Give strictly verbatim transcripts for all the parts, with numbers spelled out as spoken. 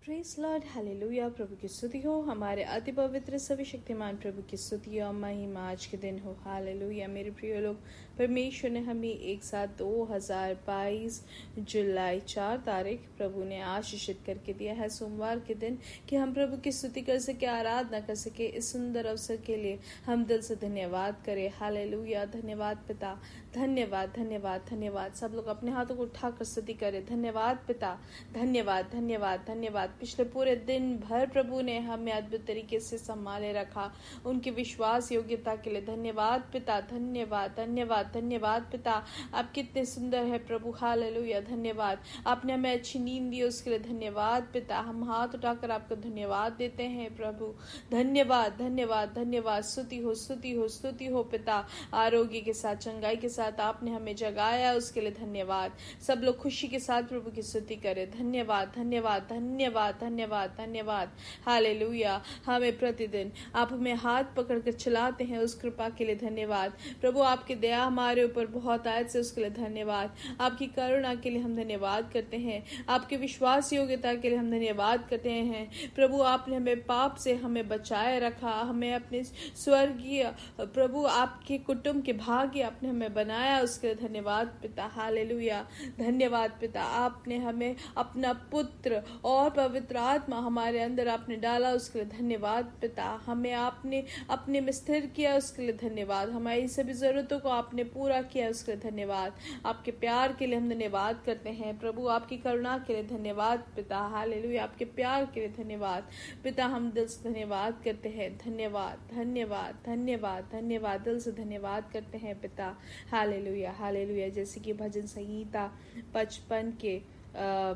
Praise Lord, hallelujah. प्रभु की स्तुति हो, हमारे अति पवित्र सभी शक्तिमान प्रभु की स्तुति और महिमा आज के दिन हो। हालेलुया। मेरे प्रिय लोग, परमेश्वर ने हमें एक साथ दो हजार बाईस जुलाई चार तारीख प्रभु ने आशीषित करके दिया है, सोमवार के दिन, कि हम प्रभु की स्तुति कर सके, आराधना कर सके। इस सुंदर अवसर के लिए हम दिल से धन्यवाद करें। हालेलुया। धन्यवाद पिता, धन्यवाद धन्यवाद धन्यवाद। सब लोग अपने हाथों को उठाकर स्तुति करें। धन्यवाद पिता, धन्यवाद धन्यवाद धन्यवाद। पिछले पूरे दिन भर प्रभु ने हमें अद्भुत तरीके से संभाले रखा। उनकी विश्वास योग्यता के लिए धन्यवाद पिता, धन्यवाद धन्यवाद धन्यवाद पिता। आप कितने सुंदर है प्रभु। हालेलुया। धन्यवाद। आपने हमें अच्छी नींद दी, उसके लिए धन्यवाद पिता। हम हाथ उठाकर आपको धन्यवाद देते हैं प्रभु। धन्यवाद धन्यवाद धन्यवाद। स्तुति हो स्तुति हो स्तुति हो पिता। आरोग्य के साथ, चंगाई के साथ आपने हमें जगाया, उसके लिए धन्यवाद। सब लोग खुशी के साथ प्रभु की स्तुति करें। धन्यवाद धन्यवाद धन्यवाद धन्यवाद धन्यवाद। हालेलुया। हमें प्रतिदिन आप हमें हाथ पकड़कर चलाते हैं, उस कृपा के लिए धन्यवाद प्रभु। आपकी दया हमारे ऊपर बहुत आयत से, उसके लिए धन्यवाद। आपकी करुणा के लिए हम धन्यवाद करते हैं। आपके विश्वास योग्यता के लिए हम धन्यवाद करते हैं प्रभु। आपने हमें पाप से हमें बचाए रखा, हमें अपने स्वर्गीय प्रभु आपके कुटुंब के भाग्य आपने हमें बनाया, उसके लिए धन्यवाद पिता। हालेलुया। धन्यवाद पिता। आपने हमें अपना पुत्र और पवित्र आत्मा हमारे अंदर आपने डाला, उसके लिए धन्यवाद पिता। हमें आपने अपने में स्थिर किया, उसके लिए धन्यवाद। हमारी सभी जरूरतों को आपने पूरा किया, उसके लिए धन्यवाद। आपके प्यार के लिए हम धन्यवाद करते हैं प्रभु। आपकी करुणा के लिए धन्यवाद पिता। हालेलुया। आपके प्यार के लिए धन्यवाद पिता। हम दिल से धन्यवाद करते हैं। धन्यवाद धन्यवाद धन्यवाद धन्यवाद। दिल से धन्यवाद करते हैं पिता। हालेलुया हालेलुया। जैसे कि भजन संहिता पचपन के आ,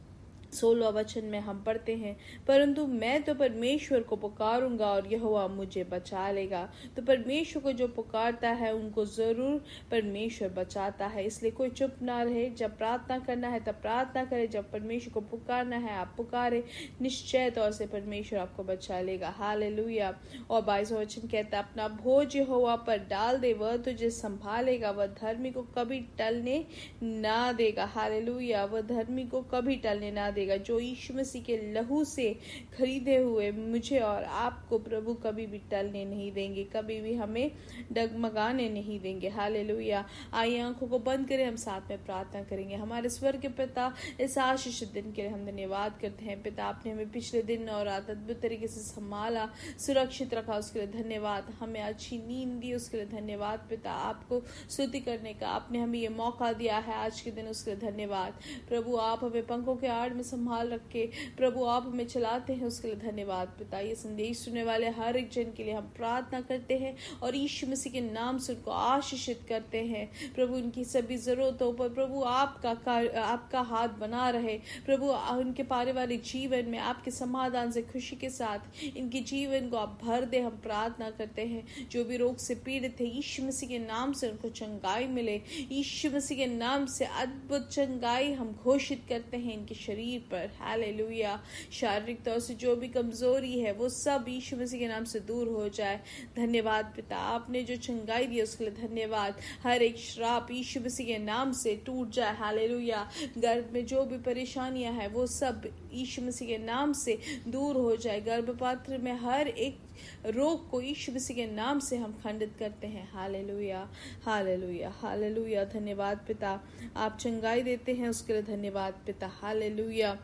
सोलह वचन में हम पढ़ते हैं, परंतु मैं तो परमेश्वर को पुकारूंगा और यहोवा मुझे बचा लेगा। तो परमेश्वर को जो पुकारता है उनको जरूर परमेश्वर बचाता है। इसलिए कोई चुप ना रहे। जब प्रार्थना करना है तब प्रार्थना करे, जब परमेश्वर को पुकारना है आप पुकारे। निश्चय तौर से परमेश्वर आपको बचा लेगा। हालेलुया। और बाईसवां वचन कहता है, अपना भोज यहोवा पर डाल दे, वह तुझे संभालेगा, वह धर्मी को कभी टलने ना देगा। हालेलुया। वह धर्मी को कभी टलने ना देगा। जो यीशु मसीह के लहू से खरीदे हुए मुझे और आपको प्रभु कभी भी टलने नहीं देंगे, कभी भी हमें डगमगाने नहीं देंगे। हालेलुया। आइए आंखों को बंद करें, हम साथ में प्रार्थना करेंगे। हमारे स्वर्ग के पिता, इस आशीष दिन के लिए हम धन्यवाद करते हैं पिता। आपने हमें पिछले दिन और रात अद्भुत तरीके से संभाला, सुरक्षित रखा, उसके लिए धन्यवाद। हमें अच्छी नींद दी, उसके लिए धन्यवाद पिता। आपको स्तुति करने का आपने हमें ये मौका दिया है आज के दिन, उसके लिए धन्यवाद प्रभु। आप हमें पंखों के आड़ में संभाल रखे प्रभु, आप हमें चलाते हैं, उसके लिए धन्यवाद पिता। ये संदेश सुनने वाले हर एक जन के लिए हम प्रार्थना करते हैं और यीशु मसीह के नाम से उनको आशीषित करते हैं प्रभु। उनकी सभी जरूरतों पर प्रभु आपका आपका हाथ बना रहे प्रभु। उनके पारिवारिक जीवन में आपके समाधान से, खुशी के साथ इनके जीवन को आप भर दे, हम प्रार्थना करते हैं। जो भी रोग से पीड़ित है, यीशु मसीह के नाम से उनको चंगाई मिले। यीशु मसीह के नाम से अद्भुत चंगाई हम घोषित करते हैं इनके शरीर पर। हालेलुया। शारीरिक तौर से जो भी कमजोरी है वो सब यीशु मसीह के नाम से दूर हो जाए। धन्यवाद पिता। आपने जो चंगाई दी उसके लिए धन्यवाद। हर एक श्राप यीशु मसीह के नाम से टूट जाए। हालेलुया। गर्भ में जो भी परेशानियां हैं वो सब यीशु मसीह के नाम से दूर हो जाए। गर्भपात्र में हर एक रोग को यीशु मसीह के नाम से हम खंडित करते हैं। हालेलुया हालेलुया हालेलुया। धन्यवाद पिता। आप चंगाई देते हैं, उसके लिए धन्यवाद पिता। हालेलुया।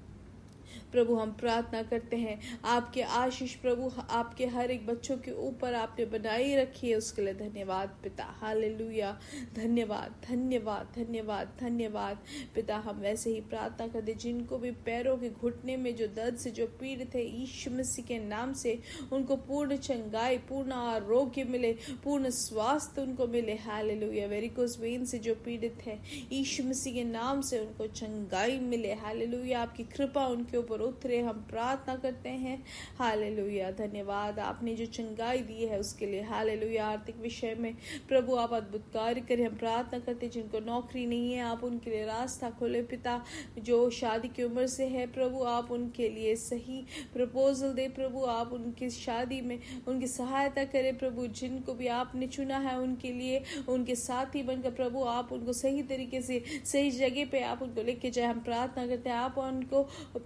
प्रभु हम प्रार्थना करते हैं, आपके आशीष प्रभु आपके हर एक बच्चों के ऊपर आपने बनाई रखी है, उसके लिए धन्यवाद पिता। हालेलुया। धन्यवाद धन्यवाद धन्यवाद धन्यवाद पिता। हम वैसे ही प्रार्थना करते, जिनको भी पैरों के घुटने में जो दर्द से जो पीड़ित है, यीशु मसीह के नाम से उनको पूर्ण चंगाई, पूर्ण आरोग्य मिले, पूर्ण स्वास्थ्य उनको मिले। हालेलुया। वेरिकोस वेन से जो पीड़ित है, यीशु मसीह के नाम से उनको चंगाई मिले। हालेलुया। आपकी कृपा उनके ऊपर उतरे, हम प्रार्थना करते हैं। हालेलुया। धन्यवाद। आपने जो चंगाई दी है उसके लिए। हालेलुया। आर्थिक विषय में प्रभु आप अद्भुत कार्य करें, हम प्रार्थना करते हैं। जिनको नौकरी नहीं है आप उनके लिए रास्ता खोले पिता। जो शादी की उम्र से है प्रभु आप उनके लिए सही प्रपोजल दे प्रभु। आप उनकी शादी में उनकी सहायता करें प्रभु। जिनको भी आपने चुना है उनके लिए उनके साथी बनकर प्रभु आप उनको सही तरीके से सही जगह पे आप उनको लेके जाए, हम प्रार्थना करते हैं। आप उनको प्रभु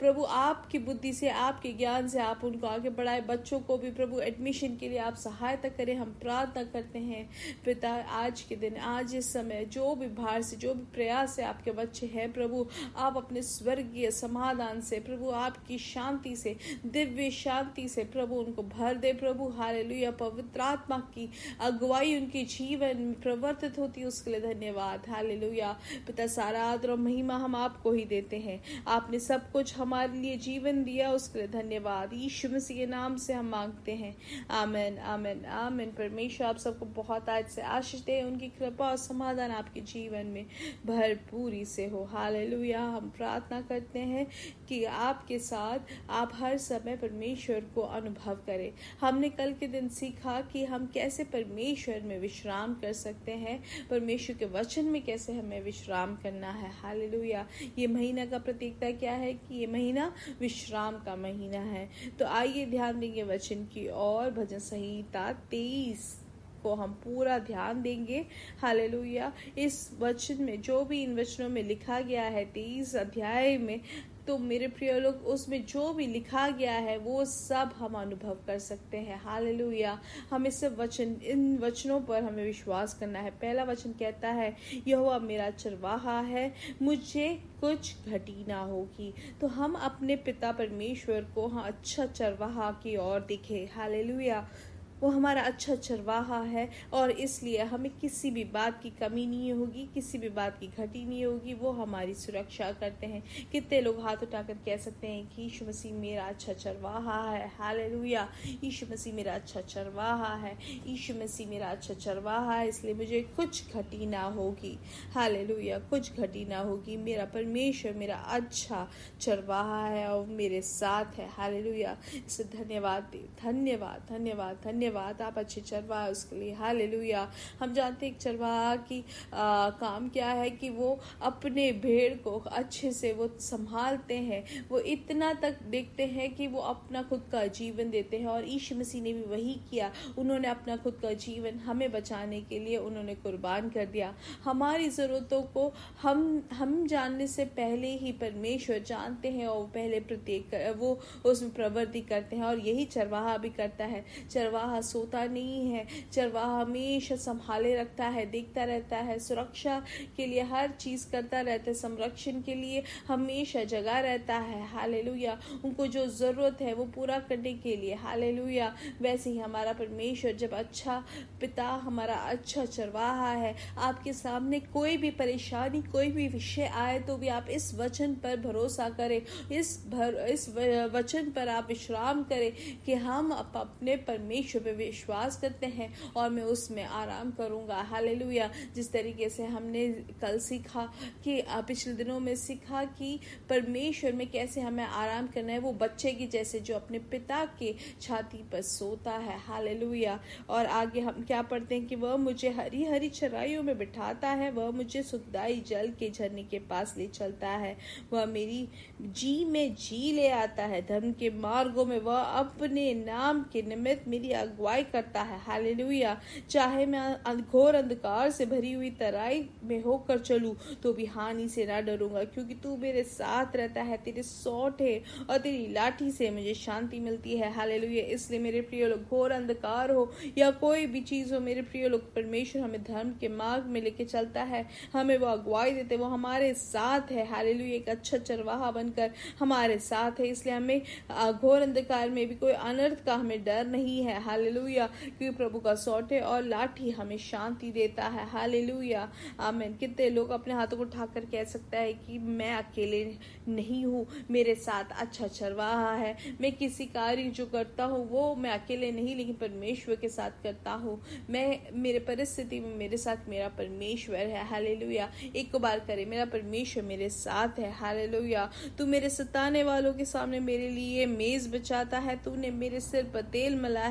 आपकी बुद्धि से, आपके ज्ञान से आप उनको आगे बढ़ाए। बच्चों को भी प्रभु एडमिशन के लिए आप सहायता करें, हम प्रार्थना करते हैं पिता। आज के दिन, आज इस समय जो भी बाहर से, जो भी प्रयास से आपके बच्चे हैं प्रभु, आप अपने स्वर्गीय समाधान से प्रभु, आपकी शांति से, दिव्य शांति से प्रभु उनको भर दे प्रभु। हालेलुया। पवित्र आत्मा की अगुवाई उनके जीवन में प्रवर्तित होती है, उसके लिए धन्यवाद। हालेलुया। पिता, सारा आदर और महिमा हम आपको ही देते हैं। आपने सब कुछ हमारे लिए जीवन दिया, उसके लिए धन्यवाद। यीशु मसीह के नाम से हम मांगते हैं, आमीन, आमीन, आमीन। परमेश्वर आप सबको बहुत आज से आशीष दे, उनकी कृपा और समाधान आपके जीवन में भरपूरी से हो। हालेलुया। हम प्रार्थना करते हैं कि आपके साथ आप हर समय परमेश्वर को अनुभव करें। हमने कल के दिन सीखा कि हम कैसे परमेश्वर में विश्राम कर सकते हैं, परमेश्वर के वचन में कैसे हमें विश्राम करना है। हालेलुया। ये महीना का प्रतीकता क्या है कि ये महीना विश्राम का महीना है। तो आइए ध्यान देंगे वचन की और। भजन संहिता तेईस को हम पूरा ध्यान देंगे। हालेलुया। इस वचन में जो भी इन वचनों में लिखा गया है, तेईस अध्याय में, तो मेरे प्रिय लोग उसमें जो भी लिखा गया है वो सब हम अनुभव कर सकते हैं। हालेलुया। हमें सब वचन, इन वचनों पर हमें विश्वास करना है। पहला वचन कहता है, यहोवा मेरा चरवाहा है, मुझे कुछ घटी ना होगी। तो हम अपने पिता परमेश्वर को हाँ अच्छा चरवाहा की ओर दिखे। हालेलुया। वो हमारा अच्छा चरवाहा है और इसलिए हमें किसी भी बात की कमी नहीं होगी, किसी भी बात की घटी नहीं होगी। वो हमारी सुरक्षा करते हैं। कितने लोग हाथ उठाकर कह सकते हैं कि यीशु मसीह मेरा अच्छा चरवाहा है। हालेलुया। यीशु मसीह मेरा अच्छा चरवाहा है, यीशु मसीह मेरा अच्छा चरवाहा है, इसलिए मुझे कुछ घटी ना होगी। हालेलुया। कुछ घटी ना होगी। मेरा परमेश्वर मेरा अच्छा चरवाहा है और मेरे साथ है। हालेलुया। इससे धन्यवाद दे, धन्यवाद, धन्यवाद, धन्यवाद। आप अच्छे चरवाहा उसके लिए। हालेलुया। हम जानते हैं चरवाहा की आ, काम क्या है कि वो अपने भेड़ को अच्छे से वो संभालते हैं। वो इतना तक देखते हैं कि वो अपना खुद का जीवन देते हैं और यीशु मसीह ने भी वही किया। उन्होंने अपना खुद का जीवन हमें बचाने के लिए उन्होंने कुर्बान कर दिया। हमारी ज़रूरतों को हम हम जानने से पहले ही परमेश्वर जानते हैं और पहले प्रत्येक वो उसमें प्रवृत्ति करते हैं और यही चरवाहा भी करता है। चरवाहा सोता नहीं है, चरवाहा हमेशा संभाले रखता है, देखता रहता है, सुरक्षा के लिए हर चीज करता रहता है, संरक्षण के लिए हमेशा जगा रहता है। हालेलुया। उनको जो जरूरत है वो पूरा करने के लिए। हालेलुया। वैसे ही हमारा परमेश्वर जब अच्छा पिता, हमारा अच्छा चरवाहा है, आपके सामने कोई भी परेशानी, कोई भी विषय आए तो भी आप इस वचन पर भरोसा करें, इस भर इस वचन पर आप विश्राम करें कि हम अपने परमेश्वर पे विश्वास करते हैं और मैं उसमें आराम करूंगा। हालेलुया। जिस तरीके से हमने कल सीखा कि पिछले दिनों में सीखा कि परमेश्वर में कैसे हमें आराम करना है, वो बच्चे की जैसे जो अपने पिता के छाती पर सोता है। हालेलुया। और आगे हम क्या पढ़ते हैं कि वह मुझे हरी हरी चराइयों में बिठाता है, वह मुझे सुखदाई जल के झरने के पास ले चलता है, वह मेरी जी में जी ले आता है, धर्म के मार्गों में वह अपने नाम के निमित्त मेरी अगुवाई करता है। हालेलुया। चाहे मैं घोर अंधकार से भरी हुई तराई में होकर चलूं तो भी हानि से ना डरूंगा, क्योंकि तू मेरे साथ रहता है, तेरे सौंठे और तेरी लाठी से मुझे शांति मिलती है। हालेलुया। इसलिए मेरे प्रिय लोग, घोर अंधकार हो या कोई भी चीज हो, मेरे प्रिय लोग, परमेश्वर हमें धर्म के मार्ग में लेके चलता है, हमें वो अगुवाई देते, वो हमारे साथ है। हालेलुया। एक अच्छा चरवाहा बनकर हमारे साथ है, इसलिए हमें घोर अंधकार में भी कोई अनर्थ का हमें डर नहीं है। हालेलुया। क्योंकि प्रभु का सौंठे और लाठी हमें शांति देता है। हालेलुया। आमीन। कितने लोग अपने हाथों को उठाकर कह सकता है कि मैं अकेले नहीं हूँ, मेरे साथ अच्छा चरवाहा है, मैं किसी कार्य जो करता हूँ वो मैं अकेले नहीं लेकिन परमेश्वर के साथ करता हूँ, मैं मेरे परिस्थिति में मेरे साथ मेरा परमेश्वर है। हालेलुया। एक को बार करे, मेरा परमेश्वर मेरे साथ है। हालेलुया। तू मेरे सताने वालों के सामने मेरे लिए मेज बचाता है, तूने मेरे सिर पर तेल मला है, मेरा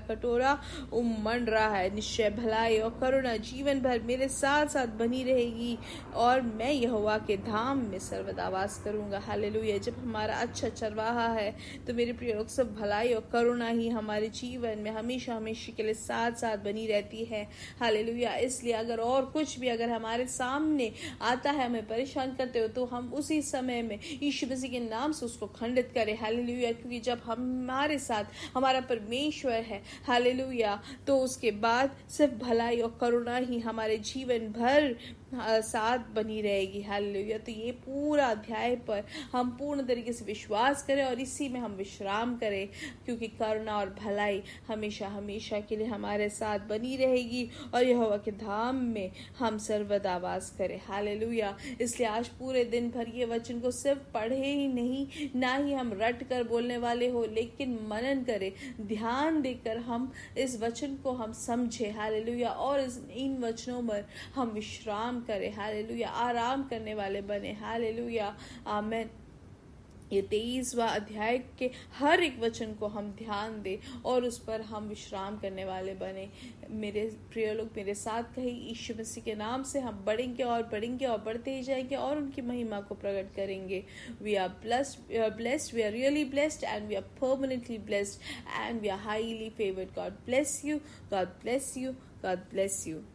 कटोरा उमड़ रहा है। निश्चय भलाई और करुणा जीवन भर मेरे साथ साथ बनी रहेगी और मैं यहोवा के धाम में सर्वदा वास करूंगा। हालेलुया। जब हमारा अच्छा चरवाहा है तो मेरे प्रिय लोग, सब भलाई और करुणा ही हमारे जीवन में हमेशा हमेशा के लिए साथ साथ बनी रहती है। हालेलुया। इसलिए अगर और कुछ भी अगर हमारे सामने आता है, हमें परेशान करते हो, तो हम उसी समय में यीशु मसीह के नाम से उसको खंडित करें। हालेलुया। क्योंकि जब हमारे साथ हमारा परमेश्वर है, हालेलुया, तो उसके बाद सिर्फ भलाई और करुणा ही हमारे जीवन भर साथ बनी रहेगी। हालेलुया। तो ये पूरा अध्याय पर हम पूर्ण तरीके से विश्वास करें और इसी में हम विश्राम करें, क्योंकि करुणा और भलाई हमेशा हमेशा के लिए हमारे साथ बनी रहेगी और यहोवा के धाम में हम सर्वदा वास करें। हालेलुया। इसलिए आज पूरे दिन भर ये वचन को सिर्फ पढ़े ही नहीं, ना ही हम रट कर बोलने वाले हो, लेकिन मनन करें, ध्यान देकर हम इस वचन को हम समझे। हालेलुया। और इस इन वचनों पर हम विश्राम करें। हालेलुया। आराम करने वाले बने। हालेलुया। आमीन। ये तेईसवां अध्याय के हर एक वचन को हम ध्यान दें और उस पर हम विश्राम करने वाले बने। मेरे प्रिय लोग, मेरे साथ कहीं यीशु मसीह के नाम से हम बढ़ेंगे और बढ़ेंगे और बढ़ते ही जाएंगे और उनकी महिमा को प्रकट करेंगे। We are blessed, we are blessed, we are really blessed and we are permanently blessed and we are highly favoured. God bless you, God bless you, God bless you.